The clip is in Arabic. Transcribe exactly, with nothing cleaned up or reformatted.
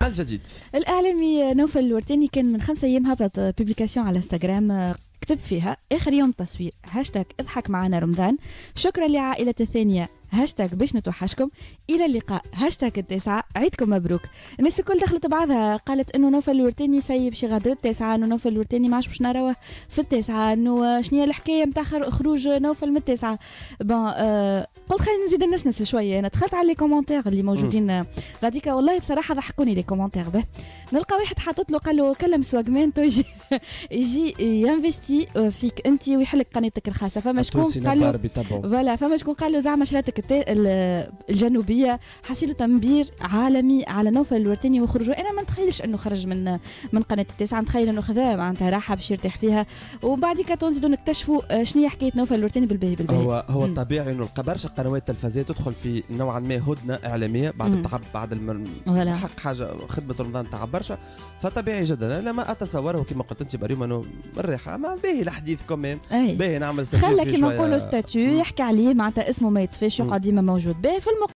ما الجديد؟ الإعلامي نوفل الورتاني كان من خمسة أيام هبط بوبليكاسيون على انستغرام كتب فيها آخر يوم تصوير هاشتاج اضحك معنا رمضان، شكرا لعائلة الثانية هاشتاج باش نتوحشكم، إلى اللقاء هاشتاج التاسعة عيدكم مبروك. الناس الكل دخلت بعضها قالت إنه نوفل الورتاني سيب شي غادر التاسعة، إنه نوفل الورتاني ما عادش باش نروه في التاسعة، إنه شنيا الحكاية متاع خروج نوفل من التاسعة. بون آه قلت خلينا نزيد نسنس شوية. أنا دخلت على لي كومنتير اللي موجودين غاديكا، والله بصراحة ضحكوني لي كومنتير به. نلقى واحد حاطط له قال له كلم سواقمان توجي يجي ينفستي فيك انت ويحلك قناتك الخاصه. فما شكون قال له فوالا، فما شكون قال له زعما شراتك الجنوبيه حصيلوا تنبير عالمي على نوفل الورتاني وخرجوا. انا ما نتخيلش انه خرج من من قناه التاسعه، نتخيل انه خذا معناتها راحه باش يرتاح فيها، وبعد كده نزيدوا نكتشفوا شنو هي حكايه نوفل الورتاني بالباهي بالباهي. هو هو الطبيعي انه برشا قنوات تلفزيه تدخل في نوعا ما هدنه اعلاميه بعد التعب بعد الم... حق حاجه خدمه رمضان تعب برشا، فطبيعي جدا. انا لما اتصوره كما قلت انت مريم انه الريحه ما باهي الحديث كمان باهي نعمل خلى كيما نقولوا ستاتيو يحكي عليه معناتها اسمه ما يطفيش يقعد ديما موجود باهي في